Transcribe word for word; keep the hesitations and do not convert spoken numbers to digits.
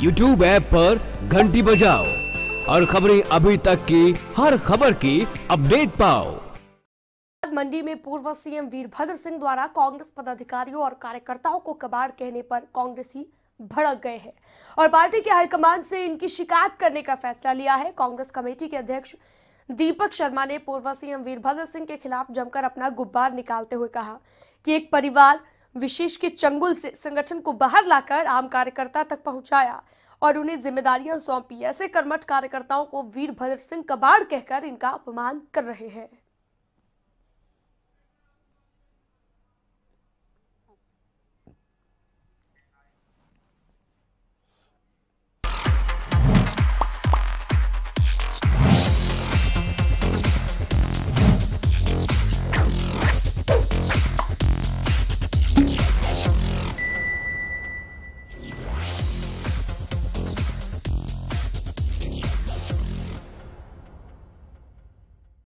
YouTube app पर घंटी बजाओ और खबरें अभी तक की हर खबर की अपडेट पाओ। मंडी में पूर्व सीएम वीरभद्र सिंह द्वारा कांग्रेस पदाधिकारियों और कार्यकर्ताओं को कबाड़ कहने पर कांग्रेसी भड़क गए हैं और पार्टी के हाईकमान से इनकी शिकायत करने का फैसला लिया है। कांग्रेस कमेटी के अध्यक्ष दीपक शर्मा ने पूर्व सीएम वीरभद्र सिंह के खिलाफ जमकर अपना गुब्बार निकालते हुए कहा कि एक परिवार विशेष के चंगुल से संगठन को बाहर लाकर आम कार्यकर्ता तक पहुंचाया और उन्हें जिम्मेदारियां सौंपी। ऐसे कर्मठ कार्यकर्ताओं को वीरभद्र सिंह कबाड़ कहकर इनका अपमान कर रहे हैं।